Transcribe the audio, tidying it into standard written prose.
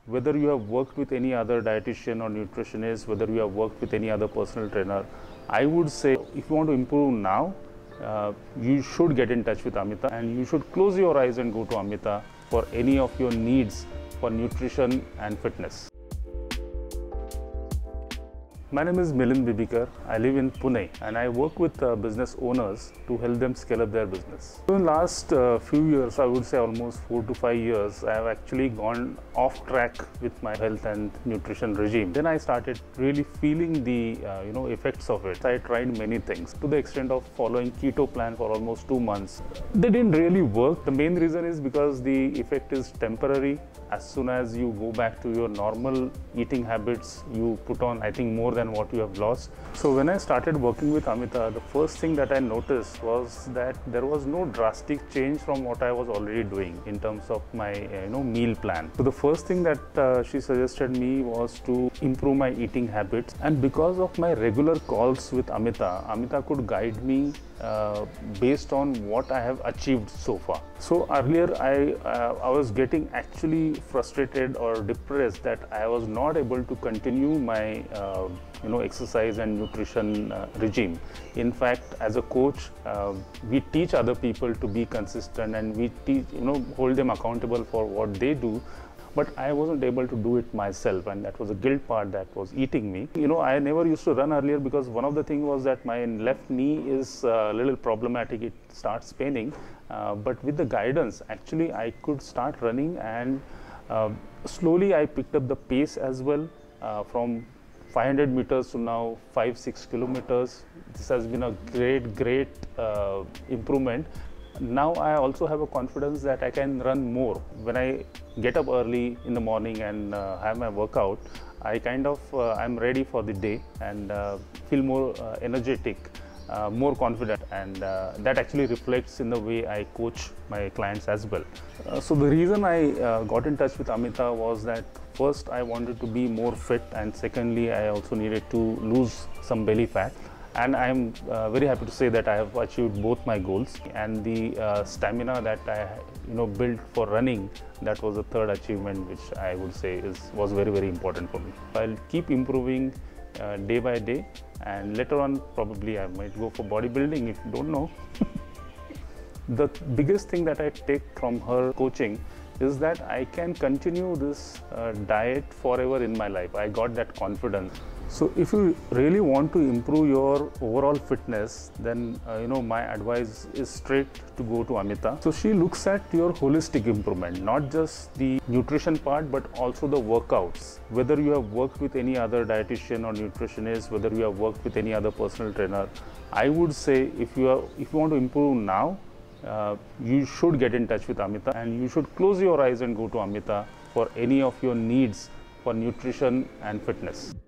whether you have worked with any other dietitian or nutritionist, whether you have worked with any other personal trainer, I would say if you want to improve now, you should get in touch with Amita, and you should close your eyes and go to Amita for any of your needs for nutrition and fitness. My name is Milind Bibikar. I live in Pune and I work with business owners to help them scale up their business. So in the last few years, I would say almost 4 to 5 years, I have actually gone off track with my health and nutrition regime. Then I started really feeling the effects of it. I tried many things to the extent of following keto plan for almost 2 months. They didn't really work. The main reason is because the effect is temporary. As soon as you go back to your normal eating habits, you put on, I think, more than what you have lost. So when I started working with Amita, the first thing that I noticed was that there was no drastic change from what I was already doing in terms of my meal plan. So the first thing that she suggested me was to improve my eating habits, and because of my regular calls with Amita could guide me based on what I have achieved so far. So earlier I was getting actually frustrated or depressed that I was not able to continue my exercise and nutrition regime. In fact, as a coach, we teach other people to be consistent, and we teach, hold them accountable for what they do. But I wasn't able to do it myself, and that was a guilt part that was eating me. I never used to run earlier because one of the things was that my left knee is a little problematic. It starts paining, but with the guidance, actually I could start running, and slowly I picked up the pace as well, from 500 meters to now 5-6 kilometers. This has been a great improvement. Now I also have a confidence that I can run more. When I get up early in the morning and have my workout, I I'm ready for the day and feel more energetic, more confident, and that actually reflects in the way I coach my clients as well. So the reason I got in touch with Amita was that first I wanted to be more fit, and secondly I also needed to lose some belly fat. And I'm very happy to say that I have achieved both my goals, and the stamina that I built for running, that was the third achievement, which I would say was very important for me. I'll keep improving day by day, and later on probably I might go for bodybuilding if you don't know. The biggest thing that I take from her coaching is that I can continue this diet forever in my life. I got that confidence. So if you really want to improve your overall fitness, then my advice is straight to go to Amita. So she looks at your holistic improvement, not just the nutrition part, but also the workouts. Whether you have worked with any other dietitian or nutritionist, whether you have worked with any other personal trainer, I would say if you want to improve now, you should get in touch with Amita, and you should close your eyes and go to Amita for any of your needs for nutrition and fitness.